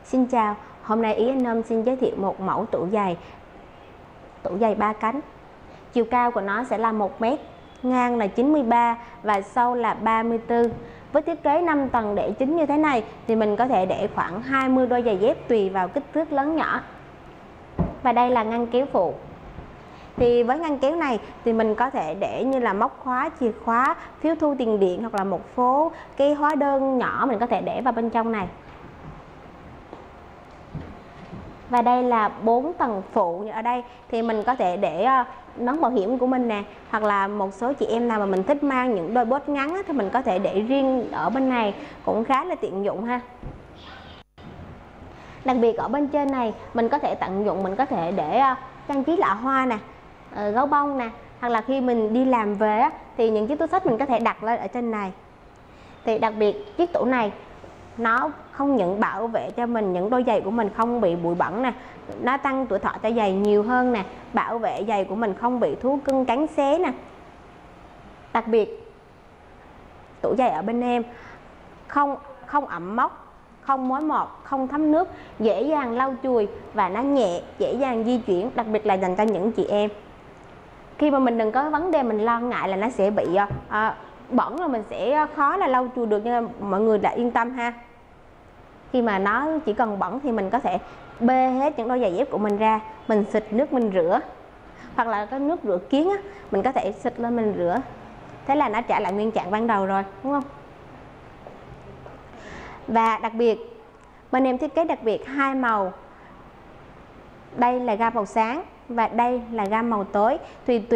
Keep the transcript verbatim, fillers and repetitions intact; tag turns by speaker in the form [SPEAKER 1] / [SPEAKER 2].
[SPEAKER 1] Xin chào, hôm nay Ý Anh Nôm xin giới thiệu một mẫu tủ giày Tủ giày ba cánh. Chiều cao của nó sẽ là một mét, ngang là chín mươi ba và sâu là ba mươi tư. Với thiết kế năm tầng đệm chính như thế này thì mình có thể để khoảng hai mươi đôi giày dép tùy vào kích thước lớn nhỏ. Và đây là ngăn kéo phụ. Thì với ngăn kéo này thì mình có thể để như là móc khóa, chìa khóa, phiếu thu tiền điện hoặc là một số cái hóa đơn nhỏ mình có thể để vào bên trong này. Và đây là bốn tầng phụ. Ở đây thì mình có thể để nón bảo hiểm của mình nè, hoặc là một số chị em nào mà mình thích mang những đôi bốt ngắn thì mình có thể để riêng ở bên này, cũng khá là tiện dụng ha. Đặc biệt ở bên trên này mình có thể tận dụng, mình có thể để trang trí lọ hoa nè, gấu bông nè, hoặc là khi mình đi làm về thì những chiếc túi xách mình có thể đặt lên ở trên này. Thì đặc biệt chiếc tủ này nó không những bảo vệ cho mình những đôi giày của mình không bị bụi bẩn nè, nó tăng tuổi thọ cho giày nhiều hơn nè, bảo vệ giày của mình không bị thú cưng cắn xé nè. Đặc biệt tủ giày ở bên em không không ẩm mốc, không mối mọt, không thấm nước, dễ dàng lau chùi và nó nhẹ, dễ dàng di chuyển, đặc biệt là dành cho những chị em. Khi mà mình đừng có vấn đề mình lo ngại là nó sẽ bị à, bẩn rồi mình sẽ khó là lau chùi được, nhưng mọi người đã yên tâm ha. Khi mà nó chỉ cần bẩn thì mình có thể bê hết những đôi giày dép của mình ra, mình xịt nước mình rửa, hoặc là cái nước rửa kiến á, mình có thể xịt lên mình rửa, thế là nó trả lại nguyên trạng ban đầu rồi, đúng không? Và đặc biệt bên em thiết kế đặc biệt hai màu, đây là gam màu sáng và đây là gam màu tối, tùy tùy